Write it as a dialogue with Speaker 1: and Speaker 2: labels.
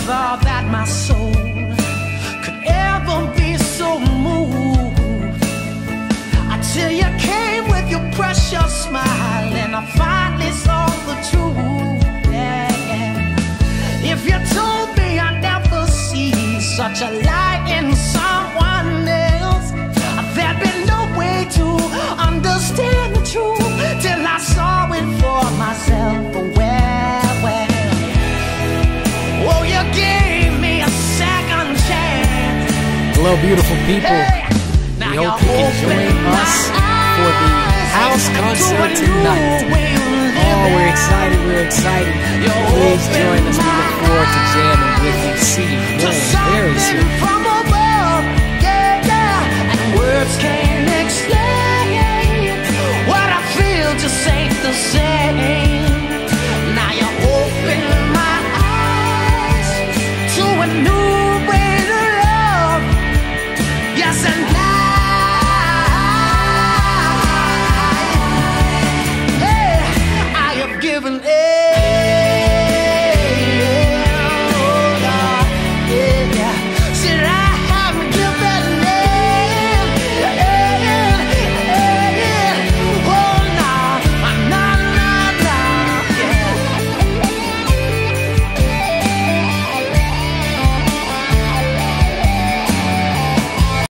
Speaker 1: thought that my soul could ever be so moved until you came with your precious smile and I finally saw the truth. Yeah, yeah. If you told me I'd never see such a light in someone else, there'd be no way to understand the truth till I saw it for myself. Well, oh, you gave me a second chance.
Speaker 2: Hello, beautiful people.
Speaker 1: Hey,
Speaker 2: we hope you can join us for the house concert tonight. Oh, we're excited, we're excited. Please join us. We look forward